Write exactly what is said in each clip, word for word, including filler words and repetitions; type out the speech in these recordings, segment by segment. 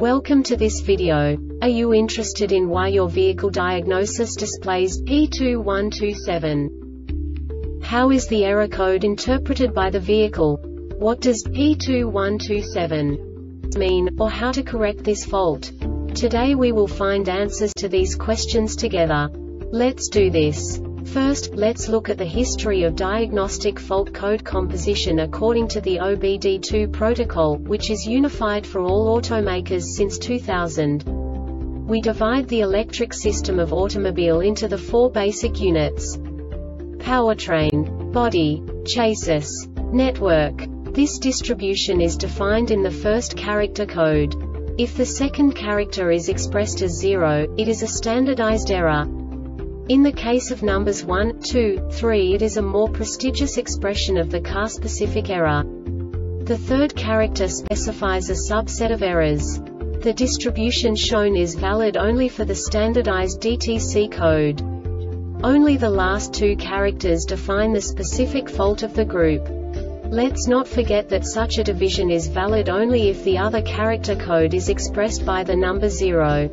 Welcome to this video. Are you interested in why your vehicle diagnosis displays P two one two seven? How is the error code interpreted by the vehicle? What does P two one two seven mean, or how to correct this fault? Today we will find answers to these questions together. Let's do this. First, let's look at the history of diagnostic fault code composition according to the O B D two protocol, which is unified for all automakers since two thousand. We divide the electric system of automobile into the four basic units: powertrain, body, chassis, network. This distribution is defined in the first character code. If the second character is expressed as zero, it is a standardized error. In the case of numbers one, two, three, it is a more prestigious expression of the car-specific error. The third character specifies a subset of errors. The distribution shown is valid only for the standardized D T C code. Only the last two characters define the specific fault of the group. Let's not forget that such a division is valid only if the other character code is expressed by the number zero.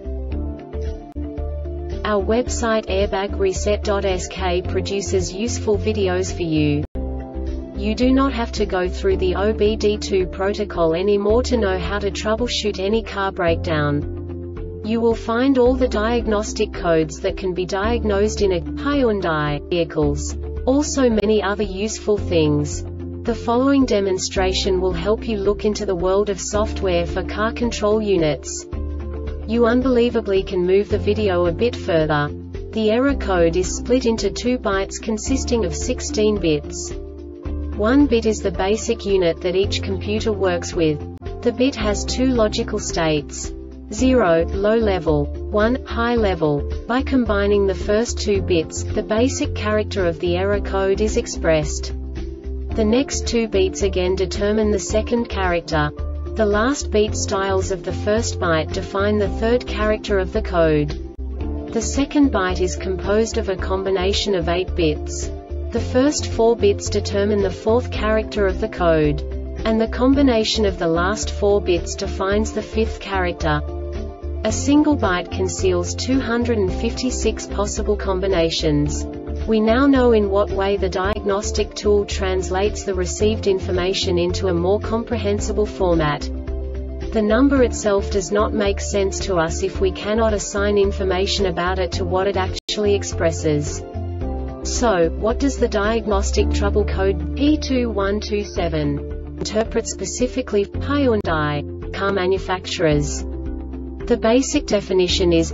Our website airbag reset dot S K produces useful videos for you. You do not have to go through the O B D two protocol anymore to know how to troubleshoot any car breakdown. You will find all the diagnostic codes that can be diagnosed in a Hyundai vehicles. Also many other useful things. The following demonstration will help you look into the world of software for car control units. You unbelievably can move the video a bit further. The error code is split into two bytes consisting of sixteen bits. One bit is the basic unit that each computer works with. The bit has two logical states: zero, low level, one, high level. By combining the first two bits, the basic character of the error code is expressed. The next two bits again determine the second character. The last beat styles of the first byte define the third character of the code. The second byte is composed of a combination of eight bits. The first four bits determine the fourth character of the code. And the combination of the last four bits defines the fifth character. A single byte conceals two hundred fifty-six possible combinations. We now know in what way the diagnostic tool translates the received information into a more comprehensible format. The number itself does not make sense to us if we cannot assign information about it to what it actually expresses. So, what does the diagnostic trouble code P two one two seven interpret specifically for Hyundai car manufacturers? The basic definition is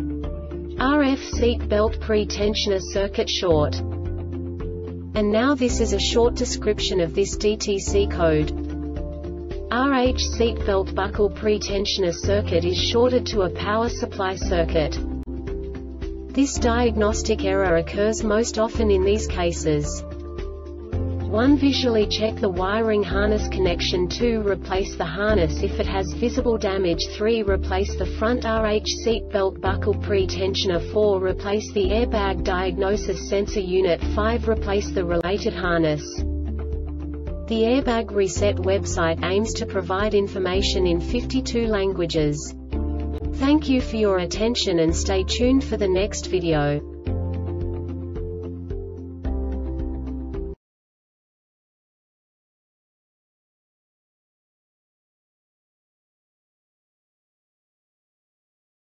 R F seat belt pre-tensioner circuit short. And now this is a short description of this D T C code. R H seat belt buckle pre-tensioner circuit is shorted to a power supply circuit. This diagnostic error occurs most often in these cases. one Visually check the wiring harness connection. two Replace the harness if it has visible damage. three Replace the front R H seat belt buckle pre-tensioner. four Replace the airbag diagnosis sensor unit. five Replace the related harness. The Airbag Reset website aims to provide information in fifty-two languages. Thank you for your attention and stay tuned for the next video.